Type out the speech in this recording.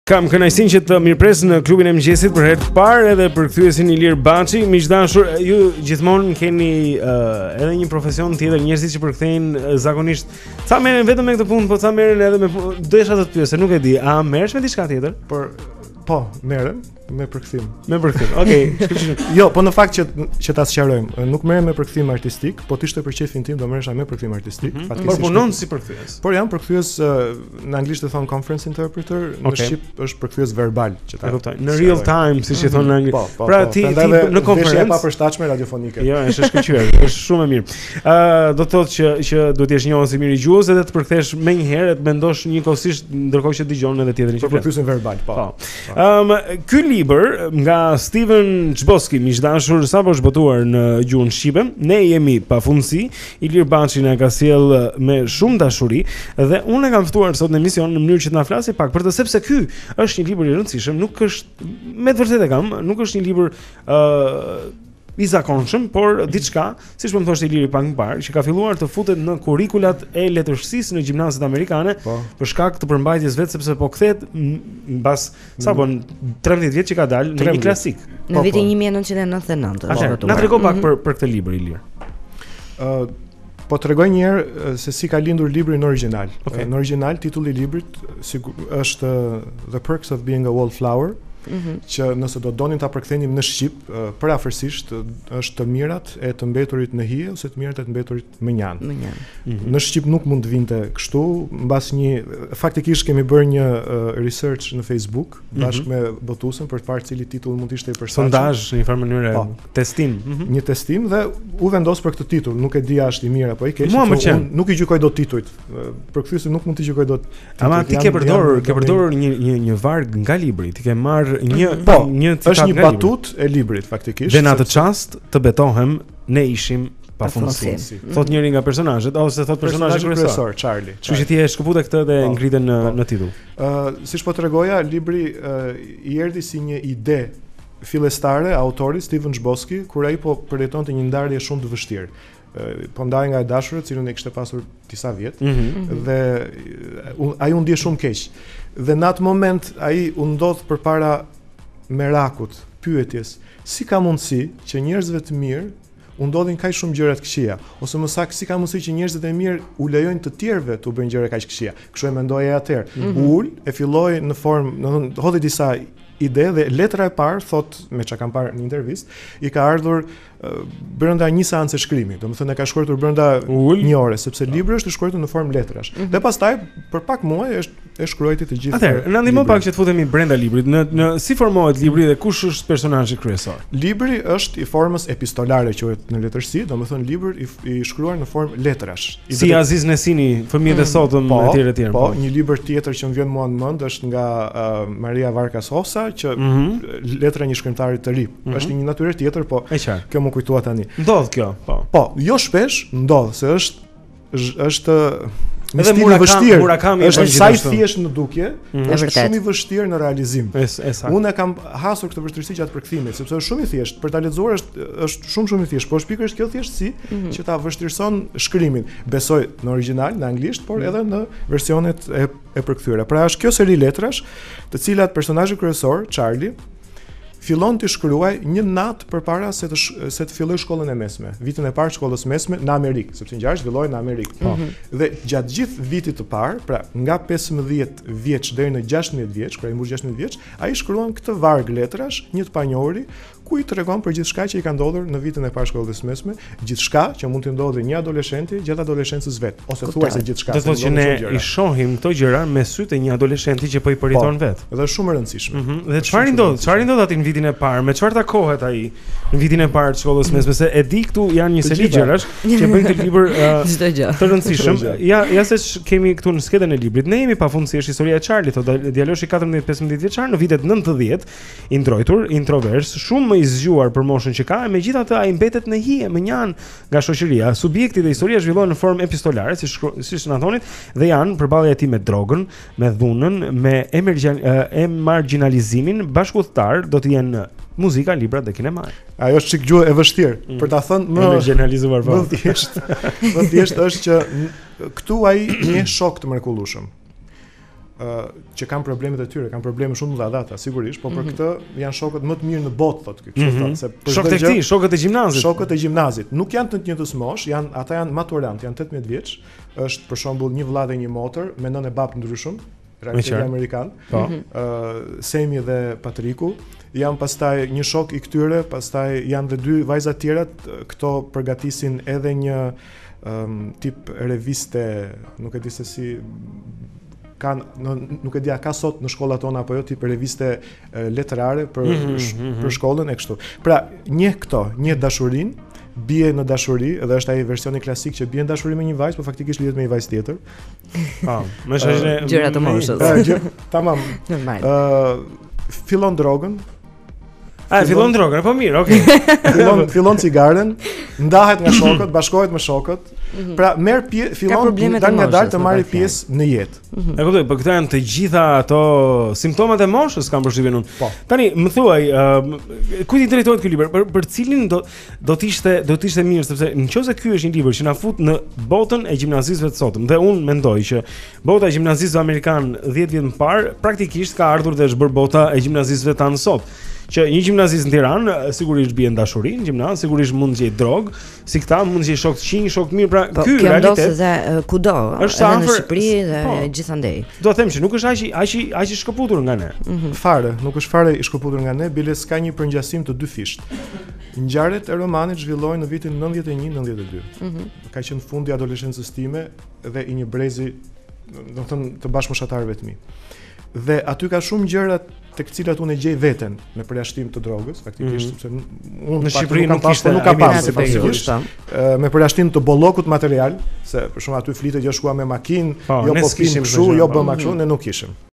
Kam kënaqësinë që të mirëpres në klubin e mëngjesit për herë të parë edhe për kthyesin Ilir Baçi. Miqdashur, ju gjithmonë keni edhe një profesion tjetër, njerëzit që përkthejnë zakonisht. Sa merren vetëm me këtë punë, po sa merren edhe me desha të pyes, se nuk e di, a merresh me diçka tjetër? Po, merrem me përkthim. Me përkthim. Okej. Jo, po në fakt që ta sqarojmë, nuk merrem me përkthim artistik, po ishte për qefin tim do merresha me përkthim artistik. Por punon si përkthyes. Por jam përkthyes në anglisht e thon conference interpreter, në shqip është përkthyes verbal, që ta. E kuptoj. Në real time, siç i thonë në anglisht. Pra ti në konferencë pa përshtatshme radiofonike. Jo, është shkëlqyer, është shumë e mirë. Do të thotë që duhet të jesh njohur si mirëgjues edhe të përkthesh më një herë, të mendosh njëkohësisht ndërkohë që dëgjon edhe tjetrin që flet. Përkthyesën verbal, po. Ky libër nga Steven Chbosky, miqdashur, sapo është botuar në gjuhën shqipe. Ne jemi pafundësi. Ilir Baçi na ka sjell me shumë dashuri dhe unë e kam ftuar sot në emision në mënyrë që të na flasë pak për të, sepse ky është një libër i rëndësishëm, nuk është me të vërtetë nuk është një libër i zakonshëm, por diçka, siç më thoshte Iliri pak më parë, që ka filluar të futet në kurrikulat e letërsisë në gjimnazet amerikane për shkak të përmbajtjes vet, sepse po kthehet mbas sapo 13 vjet që ka dalë në një klasik. Në vitin 1999. Na trego pak për këtë libër, Ilir. Po tregoj një herë se si ka lindur libri në origjinal. Në origjinal titulli i librit është The Perks of Being a Wallflower. Që nëse do donin ta përkthenim në shqip, përafërsisht është të mirat e të mbeturit në hije ose të mirat e të mbeturit më njanë. Në shqip nuk mund të vinte kështu, mbas faktikisht kemi bërë një research në Facebook bashkë me botuesen për të parë cili titull mund të ishte i përshtatshëm. Sondazh në një farë mënyrë, testim. Një testim dhe u vendos për këtë titull, nuk e di a është i mirë apo i keq. Unë nuk i gjykoj dot titujt. Përkthyesi nuk mund të gjykoj dot. Ama ti ke përdorur një varg nga libri, ti ke marrë është një batut e librit faktikisht. Dhe në atë çast të betohem ne ishim pafundësi. Thot njëri nga personazhet ose thot personazhi kryesor, Charlie. Kështu që ti e shkëpute këtë dhe ngriten në titull. Siç po tregoja, libri i erdhi si një ide fillestare autorit Steven Chbosky, kur ai po përjetonte një ndarje shumë të vështirë. Po ndaj nga e dashurët, cilën e kishte pasur disa vjet, dhe ai u ndje shumë keq. Dhe në atë moment ai u ndodh përpara merakut, pyetjes, si ka mundësi që njerëzve të mirë u ndodhin kaq shumë gjëra të këqija, ose më saktë si ka mundësi që njerëzit e mirë u lejojnë të tjerëve të bëjnë gjëra kaq këqija. Kështu e mendoi ai atëherë. Ul e filloi në formë, domethënë hodhi disa ide dhe letra e parë thot, me çka kam parë në intervistë, i ka ardhur brenda një seance shkrimi, domethënë e ka shkruar brenda një ore, sepse libri është i shkruar në formë letrash. Dhe pastaj për pak muaj e shkruajti të gjithë. Atëherë, na ndihmo pak që të futemi brenda librit, në si formohet libri dhe kush është personazhi kryesor? Libri është i formës epistolare, quhet në letërsi, domethënë libër i shkruar në formë letrash. Si Aziz Nesini, fëmijët e sotëm etj. Po, një libër tjetër që më vjen mua në mend është nga Maria Vargas Llosa, që letra një shkrimtari të ri. Është një natyrë tjetër, po kjo më kujtoa tani. Ndodh kjo, po. Po, jo shpesh, ndodh, se është me stil i vështirë. Është sa i thjesht në dukje, është shumë i vështirë në realizim. Unë kam hasur këtë vështirësi gjatë përkthimit, sepse është shumë i thjeshtë. Për ta lexuar është shumë i thjeshtë, por pikërisht kjo thjeshtësi që ta vështirëson shkrimin. Besoj në origjinal, në anglisht, por edhe në versionet e përkthyera. Pra është kjo seri letrash, të cilat personazhi kryesor, Charlie, fillon të shkruaj një natë përpara se të filloj shkollën e mesme, vitin e parë shkollës mesme në Amerikë, sepse ngjarja zhvilloi në Amerikë. Dhe gjatë gjithë vitit të parë, pra nga 15 vjeç deri në 16 vjeç, kur ai mbush 16 vjeç, ai shkruan këtë varg letrash, një të panjohuri, ku i tregon për gjithçka që i ka ndodhur në vitin e parë shkollës mesme, gjithçka që mund të ndodhë një adoleshenti gjatë adoleshencës vet, ose thuajse gjithçka. Do të thotë që ne i shohim këto gjëra me sytë e një adoleshenti që po i përjeton vet. Dhe është shumë e rëndësishme. Dhe çfarë ndodh? Çfarë ndodh aty në vitin e parë? Me çfarë takohet ai në vitin e parë të shkollës mesme? Se e di këtu janë një seri gjërash që bëjnë këtë libër të rëndësishëm. Ja se kemi këtu në skedën e librit. Ne jemi pafundësi është historia e Charlie, thotë djaloshi 14-15 vjeçar në vitet 90, i ndrojtur, introvers, shumë i zgjuar për moshën që ka, megjithatë ai mbetet në hije, më njanë nga shoqëria. Subjekti dhe historia zhvillohen në formë epistolare, siç na thonit, dhe janë përballja e tij me drogën, me dhunën, me marginalizimin bashkëudhtar, do të jenë muzika, libra dhe kinema. Ajo është çik gjuhë e vështirë për ta thënë më generalizuar po. Më thjesht është që këtu ai një shok të mrekullueshëm. që kanë problemet e tyre, kanë probleme shumë të mëdha sigurisht, por për këtë janë shokët më të mirë në botë, thotë ky, kështu thonë, se për shokët e këtij, shokët e gjimnazit. Shokët e gjimnazit nuk janë të njëjtës moshë, ata janë maturant, janë 18 vjeç, është për shembull një vëlla dhe një motër me nënë e babë ndryshëm, realiteti amerikan. Semi dhe Patriku janë pastaj një shok i këtyre, pastaj janë dhe 2 vajza të tjera, këto përgatisin edhe një tip reviste, nuk e di se si nuk e di a ka sot në shkollat tona apo jo, tip reviste letrare për shkollën e kështu. Pra, një dashurinë, bie në dashuri, dhe është ai versioni klasik që bie në dashuri me një vajzë, por faktikisht lidhet me një vajzë tjetër. Më shajë gjëra të moshës. Tamam. Fillon drogën. Fillon drogën, po mirë, okay. Fillon cigaren, ndahet nga shokët, bashkohet me shokët. Pra fillon dal të marrë pjesë në jetë. E kuptoj, po këto janë të gjitha ato simptomat e moshës kanë përshtypjen unë. Tani, më thuaj, kujt i drejtohet ky libër? Për cilin do të ishte mirë, sepse nëse ky është një libër që na fut në botën e gjimnazistëve të sotëm, dhe unë mendoj që bota e gjimnazistëve amerikan 10 vjet më parë praktikisht ka ardhur dhe është bërë bota e gjimnazistëve tanë sot. Që një gjimnazist në Tiranë sigurisht bie në dashuri, në gjimnaz sigurisht mund të gjejë drogë, si këta mund të gjejë shok të qinj, shok të mirë, pra ky realitet është kudo, edhe në Shqipëri dhe gjithandej. Do të them që nuk është aq i shkëputur nga ne. Fare, nuk është fare i shkëputur nga ne, bile s'ka një përngjasim të 2 fisht. Ngjarjet e romanit zhvillohen në vitin 91-92. Ka qenë fundi i adoleshencës time dhe i një brezi, do të thënë, të bashkëmoshatarëve të mi. Dhe aty ka shumë gjëra tek cilat unë gjej veten me përjashtim të drogës, faktikisht sepse unë në Shqipëri nuk ka pasur faktikisht me përjashtim të bollokut material, se për shkak aty flitet jo shkuam me makinë, jo po kishim kështu, jo bëma kështu, ne nuk kishim.